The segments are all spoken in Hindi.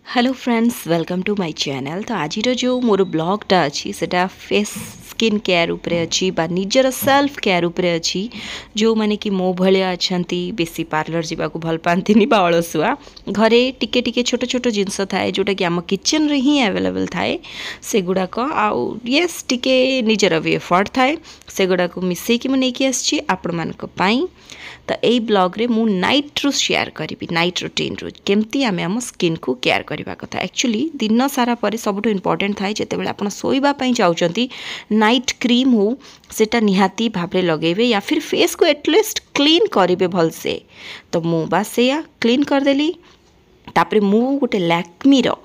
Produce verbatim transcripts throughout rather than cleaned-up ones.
Hello friends welcome to my channel. तो आज जो मोर ब्लॉगटा अच्छी सेटा फेस स्किन केयर उपरे अच्छी बा निजर सेल्फ केयर उपरे अच्छी। जो माने कि मो भलिया अछंती बेसी पार्लर जीवा को भल पांतिनी बा अलसुआ घरे टिके टिके छोट छोट जिंस थाए जोटा कि आम किचन रे ही अवेलेबल थाए से गुडा को आउ यस टिके निजर भी एफर्ट थाए से गुडा को मिसई कि मु नेकी आछि आपण मान को पाई। तो यही ब्लॉग रे मु नाइट रु शेयर करी नाइट रूटीन रु केमती आमे आम स्किन को केयर करबा कथा। एक्चुअली दिन सारा पर सबुठ इम्पोर्टेंट थाए जेतेबेले आपण सोइबा पई चाहउचंती नाइट क्रीम हो सेटा निहाती भाबरे लगेबे या फिर फेस को एटलीस्ट क्लीन करिवे भल से। तो मु बस सेया क्लीन कर देली तापरे मु गोटे लैक्मी रो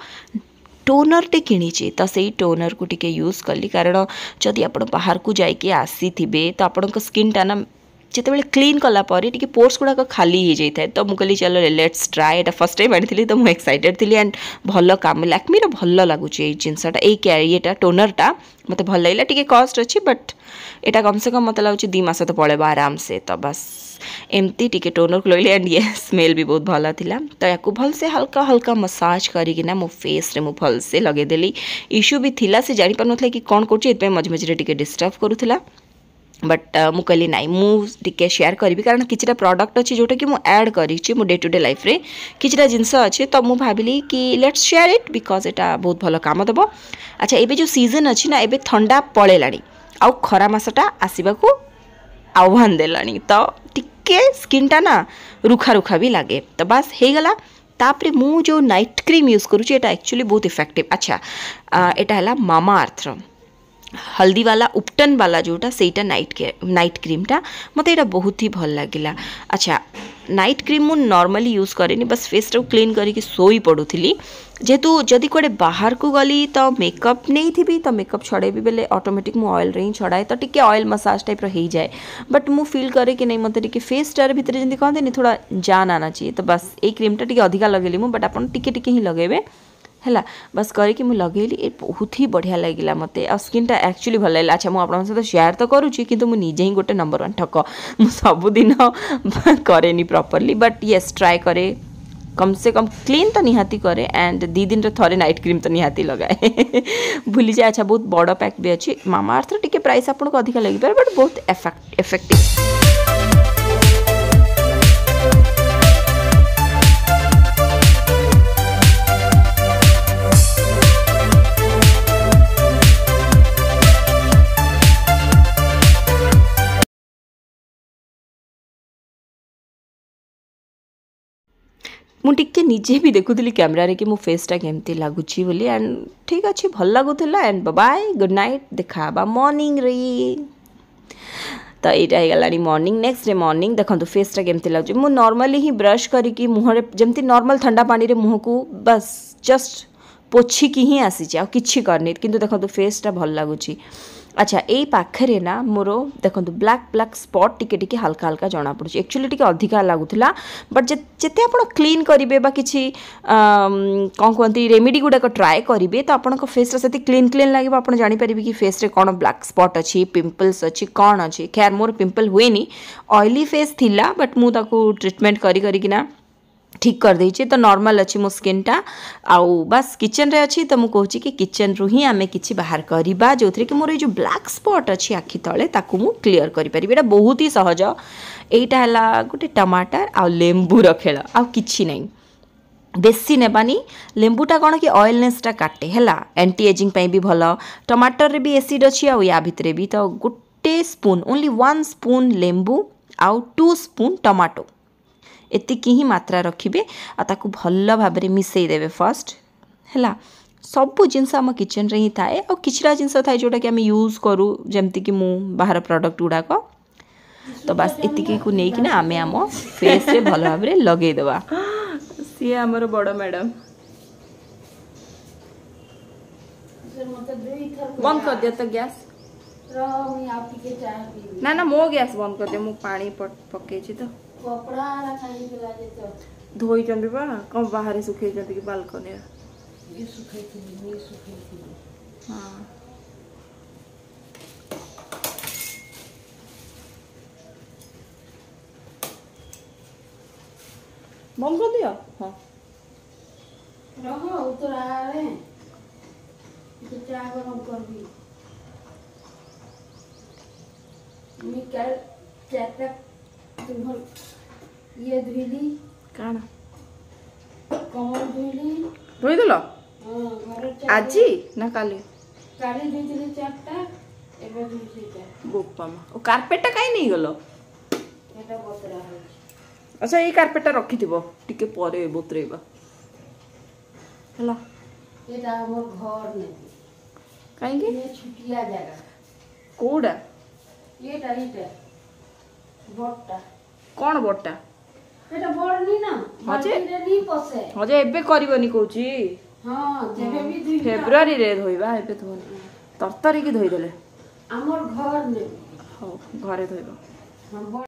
टोनर टे किणी तो से टोनर को टिके यूज कली कारण जदि आप बाहर को जाइए आसी थे तो आपण स्किन टा ना जिते क्लीन कला टी पोर्स गुड़ाक खाली हो जाए तो मुझे चलो लेट्स ट्राए एटा फर्स्ट टाइम आनी तो मुझे एक्साइटेड थी एंड भल कम लैक्मी भल लगुच जिनसटा ये टोनरटा मत भल लगे टी कस्ट अच्छी बट एटा कम से कम मत लगुच दी मस तो पड़ेगा आराम से। तो बस एमती टी टोनर को लगे एंड ये स्मेल भी बहुत भल था। तो या भल से हल्का हल्का मसाज करना मो फेस रे मु भल से लगेदेली। इश्यू भी थिला से जानी पार कि कौन कर मझे मझे टी डिस्टर्ब करूला बट मु कहली नाई मुझे शेयर करी कारण किसी प्रोडक्ट अच्छी जोटा कि मुझे ऐड करी मो डे टू डे लाइफ रे किसी जिनस अच्छे तो मुझे भाविली कि लेट्स शेयर इट बिकज एटा बहुत भल काम दब। अच्छा एबे जो सीजन अच्छी ना एबे ठंडा पड़ेलानी आउ खरा मासटा आसवा को आह्वान देलानी तो टिके स्किन टा ना रुखा रुखा भी लगे। तो बस हो गला तापरे मु जो नाइट क्रीम यूज करूँ एटा एक्चुअली बहुत इफेक्टिव। अच्छा एटा है मामा अर्थ हल्दी वाला उपटन वाला जोटा सेटा नाइट के नाइट क्रीमटा मत ये बहुत ही भल लगिला। अच्छा नाइट क्रीम मु नॉर्मली यूज करेनी बस फेस टा क्लीन करके सोई पड़ुली जेहेतु जदि कड़े बाहर को गली तो मेकअप नहीं थी तो मेकअप छड़ेबी बेले ऑटोमेटिक मु ऑयल रे छड़ाए तो टिके ऑयल मसाज टाइप रो हो जाए बट मु फील करे कि नहीं मत टिके फेस टार भितर जमी कहते नहीं थोड़ा जान आना चाहिए। तो बस ये क्रीमटा टिके अधिका लगेली मु बट आपन टिके टिके ही लगेबे है बस करके मुझे लगेली ये बहुत ही बढ़िया लगिला मते आ स्किन टा एक्चुअली भल लगे। अच्छा मुझे सहित शेयर तो करुँची कि मुझे ही गोटे नंबर वन ठक मुझे सबुदिन करे प्रॉपर्ली बट येस ट्राए करे कम से कम क्लीन तो निहाती करे एंड दी दिन रे थरे नाइट क्रीम तो निहाती लगाए भूली जाए। अच्छा बहुत बड़ पैक भी अच्छी मामा अर्थ टिके प्राइस आपको अधिका लगी पारे बट बहुत एफेक्ट इफेक्टिव। मुझे निजे भी देखुली कैमरा रे कि मो फेसटा केमती लगुच बोली एंड ठीक अच्छे भल लगुला एंड बाय गुड नाइट देखा मॉर्निंग रे। तो यहाँ होगा मॉर्निंग नेक्स्ट डे मॉर्निंग देखो फेसटा केमती लगुच मु नॉर्मली ही ब्रश करी मुहर जमती नॉर्मल ठंडा पानी रे मुह को बस जस्ट पोछिकी ही आसी किसी करनी किंतु देखो फेसटा भल लगुच। अच्छा यही पाखे ना मोर देखो ब्लैक ब्लैक स्पॉट टिके टिके हल्का हल्का जना पड़ी एक्चुअली टिके अधिका लगुला बट जिते आप क्लीन करेंगे बा किसी कौन कहती रेमेडी गुड़ाक ट्राए करेंगे तो आप फेस से क्लीन क्लीन लगे आप जापर कि फेस रे कौन ब्लैक स्पॉट अच्छी पिंपल्स अच्छी कौन अच्छी खैर मोर पिंपल हुए ऑयली फेस थिला बट मुझे ट्रीटमेंट करी करिकिना ठीक कर देछि तो नॉर्मल अच्छी मो स्किन टा आउ बस किचन रे अच्छी तो मुझे कहूँ कि किचन रु ही आमे किछि बाहर करबा जो थी कि मोर जो ब्लैक स्पॉट अच्छी आखि तले ताकू मु क्लियर करि परिबे। एटा बहुत ही सहज एटा हला गोटे टमाटर आ लेंबू रो खेल आ किछि नै बेसी नेबानी लेंबूटा कौन कि ऑयलनेसटा काटे है एंटी एजिंग पे भी भल टमाटर रे भी एसिड अच्छी आ या भितरे भी तो गोटे स्पून ओनली वन स्पून लेंबू आउ टू स्पून टमाटो एतिकी ही मात्रा रखिए आताकू भल भाव में मिसई देवे फर्स्ट है सबू जिनस आम किचन रे ही थाए और किछरा जिनस थाए जोटा कि आम यूज करूँ जमती कि मु बाहर प्रोडक्ट गुड़ाक तो बस एतिकी को लेकिन आम आम फेस रे भल भाव में लगेदेवा। सी आमर बड़ मैडम बंद कर दिया तो गैस ना ना मो गैस बंद कर दिया मु पानी पकई तो धोई कौन बाहर सुखे कि बालकनी हाँ बंद कर दिया हाँ रहो उतर आ रहे तो क्या गरम कर दी मैं कल चाहता तुम्हार ये धुली काना कमर धुली धोई देल हां घर आज ना काली काली धुली चारटा एबे धुलीटा बोपा मा ओ कारपेटटा काई नहीं गलो एटा बतरा है अच्छा ये कारपेटटा रखी थिबो टिके परे बोतरेबा हला एटा हमर घर ने काई के ये छुटिया जगह कोडा एटा एटा बट्टा कोन बट्टा एटा बड़ नी ना हजे माटी नी पसे हजे एबे करबनी कहूची हां जेबे भी दुई फेब्रुआरी रे धोइबा एबे धोनी तरतरी की धोई देले हमर घर ने हो घरे धोइबा हम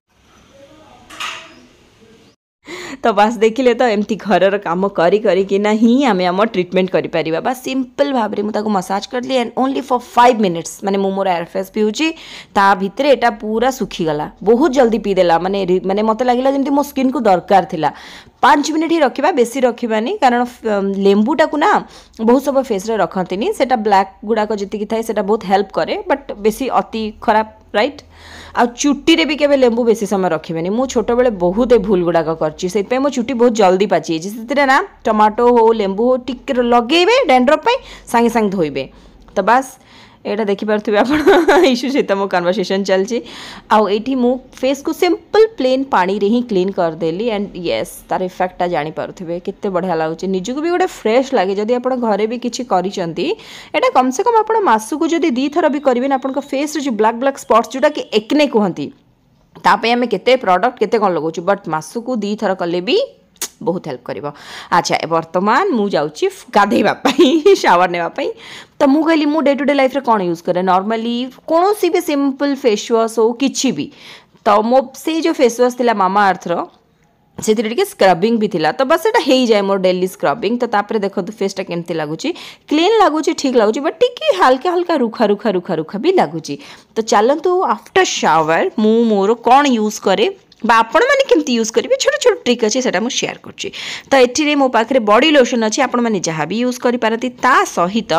तो बस देखिले तो एमती घर काम करी करी कि ना ही आमे आम ट्रीटमेंट करि परिबा बस सिंपल भाव रे मु ताको मसाज कर ली and only for five minutes माने मु मोर एयरफेस पिउची ता भितरे एटा पूरा सुखी गला बहुत जल्दी पी देला माने माने मते लागिला जेंति मो स्किन को दरकार थिला पाँच मिनिट ही रखिबा बेसी रखिबानी कारण लेंबूटा को ना बहुत सब फेस रे रखंतिनी सेटा ब्लैक गुडा को जति की थाए सेटा बहुत हेल्प करे बट बेसी अति खराब राइट आ चुट्टी रे भी केबे लेंबू बेसी समय रखिबेनी मु छोट बेले बहुत ए भूल गुडा करछि सेत पे मो चुट्टी बहुत जल्दी पाची जितरे ना टमाटो हो लेंबू हो टिक लगेबे डैंड्रफ पे संगे संग धोइबे तो बस एटा देखि पारथुबे आपण इशू सहित मो कन्वर्सेशन चलछि आ एठी मु फेस को सिंपल प्लेन पानी रे ही क्लीन कर देली एंड यस तार इफेक्टटा जानि पारथुबे केते बढ़िया लागुछि निजु भी गोटे फ्रेश लागे जदि आपण घरे भी किछि करिसंती एटा कम से कम आपण मासु को जदि दी थर भी करिवे ना आपण फेस रे जो ब्लैक ब्लैक स्पॉट्स जोटा कि एकने कहंती तापे हमें केते प्रोडक्ट केते कोन लगौछु बट मासु को दी थर कले भी बहुत हेल्प करिवो अच्छा वर्तमान मु जाउची गाधेबा पई शावर नेबा पई तो मु कहली मु डे टू डे लाइफ रे कोन यूज करे नॉर्मली कोनोसी भी सिंपल फेस वॉश हो किछि भी तो मो से जो फेस वॉश थिला मामा अर्थ रो से टिके स्क्रबिंग भी थिला तो बस एटा हेई जाय मोर डेली स्क्रबिंग तो तापरे देखो तो फेस टा केमती लागुची क्लीन लागुची ठीक लागुची बट टिके हल्का हल्का रुखा रुखा रुखा रुखा भी लागुची तो चलंतु आफ्टर शावर मु मोर कोन यूज करे बा आपण माने केमती यूज करिवे छोट छोट ट्रिक अछि सेटा मु शेयर करछि तो एठी रे मो पाखरे बॉडी लोशन अछि आपण माने जहा भी यूज करि पारती ता सहित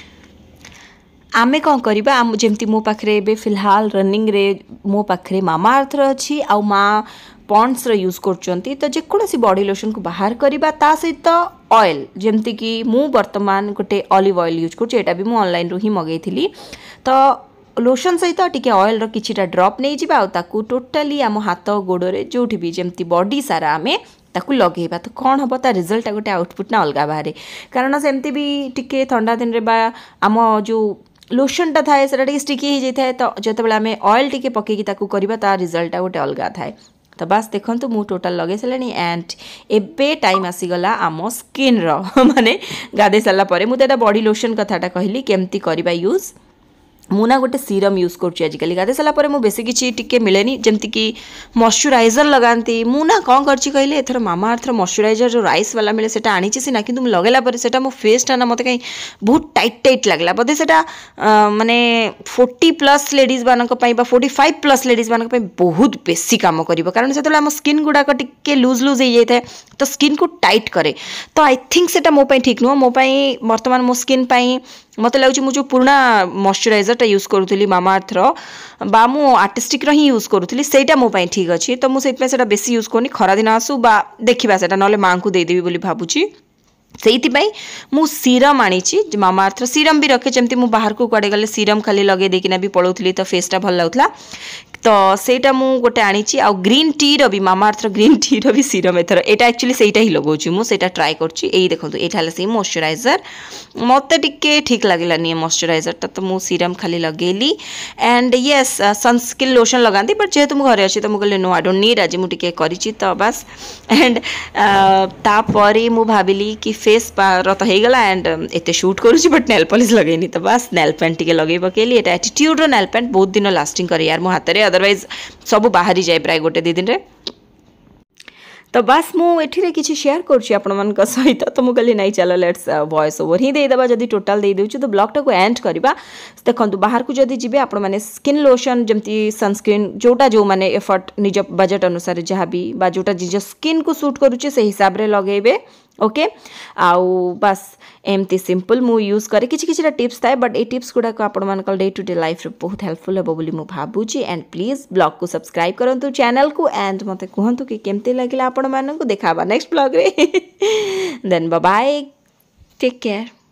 आमे कौन करिबा आम जेमती मो पाखरे बे फिलहाल रनिंग रे मो पाखरे मामा अर्थ अछि आ मा पॉन्ड्स रो यूज करचंती तो जे कोनोसी बॉडी लोशन को बाहर करिबा ता सहित ऑयल जेमती कि मु वर्तमान गोटे ऑलिव ऑयल यूज करछि एटा भी मु ऑनलाइन रो ही मगैथिली तो लोशन सहित टिके ऑयल रो किछिटा ड्रॉप नै जिबा आ ताकू टोटली आम हाथ गोड़े जोठी भी जेमती बॉडी सारा आमे ताकू लगेबा तो कौन हम ता रिजल्ट गोटे आउटपुट ना अलग बाहर कारण सेमती भी टिके ठंडा दिन रे बा आम जो लोशनटा थाए सेटा टिके स्टिकी हो जाए तो जतबेला आमे ऑयल टिके पकेकी ताकू करबा ता रिजल्ट गोटे अलग थाए तो बस देखंतु मु टोटल लगे सलेनी एंड एबे टाइम आसीगला आम स्किन रो माने गादे साला परे मु तेटा बॉडी लोशन कथाटा कहली केमती करबा यूज मुना गोटे सीरम यूज करछि आजिकल गादे साला परे मु बेसी किछि टिके मिलेनी जेमति कि मॉइस्चराइजर लगांती मुना कोन करछि कहले एथर मामा अर्थ मॉइस्चराइजर जो राइस वाला मिले सेटा आनिछि सिना किंतु मु लगेला परे सेटा मो फेस टा ना मते कहीं बहुत टाइट टाइट लागला बदे सेटा माने चालीस प्लस लेडीज बानक पई बा पैंतालीस प्लस लेडीज बानक पई बहुत बेसी काम करिवो कारण सेतला हम स्किन गुडा को टिके लूज लूज हो जाय तो स्किन को टाइट करे तो आई थिंक सेटा मो पई ठीक नो मो पई वर्तमान मो स्किन पई मत लगुच मुझे पुराना मॉइस्चराइजरटा यूज करूली मामा अर्थ रो बा मु आर्टिस्टिक रो ही यूज करूली सेटा मो पई ठीक अछि तो मु सेट पे सेटा बेसी यूज करनी खरा दिन आसु बा देखिबा सेटा नले मां को दे देबी बोली भाबुची सेइति पई मु सीरम आनीची मामा अर्थ सीरम भी रखे जेमती मु बाहर को कुआडे गले सीरम खाली लगे देकिना भी पळौथली तो फेसटा भल लागुतला तो सेटा मु गोटे आनीची आ ग्रीन टी रो भी मामा अर्थ ग्रीन टी रो भी सीरम एथर एटा एक्चुअली सेटा ही लगौची मु सेटा ट्राई करची एई देखंतु एटा हला से मॉइस्चराइजर मते टिके ठीक लागिला नि मॉइस्चराइजर ता तो मु सीरम खाली लगेली एंड यस सनस्क्रीन लोशन लगांती बट जेहेतु मु घरे अछि तो मु कहले नो आई डोंट नीड आज मु टिके करिची तो बस एंड ता परे मु भाबिली कि फेस पार तो हे गला एंड एते शूट करूची बट नेल पॉलिश लगेनी तो बस नेल पेंट टिके लगेई पकेली एटा एटीट्यूड रो नेल पेंट बहुत दिन लास्टिंग करे यार मो हाथ रे अदरवाइज सब बाहरी जाए प्राय गोटे दी दिन रे तो बस मु एठी किसी शेयर करछि आपण मन का सहित तो मु कहली नहीं चलो लेट्स वॉइस ओवर ही दे देबा जदी टोटल दे देउछु तो ब्लॉग टा को एंड करबा देखंतु बाहर को जदी जिबे आपण माने स्किन लोशन जमती सनस्क्रीन जोटा जो माने एफर्ट निज बजट अनुसार जहाँ भी बा जोटा जिज स्किन को सूट करूचे से हिसाब रे लगेबे ओके आउ बस एमती सिंपल मु यूज करे किछि किछि टिप्स थाए बट ए टिप्स गुडा को आपण मानकर डे टू डे लाइफ रे बहुत हेल्पफुल हेबो बोली मु भाबुची एंड प्लीज ब्लॉग को सब्सक्राइब करंतु चैनल को एंड मते कहंतु कि केमते लागिला आपण मानन को देखाबा नेक्स्ट ब्लॉग रे then bye bye take care.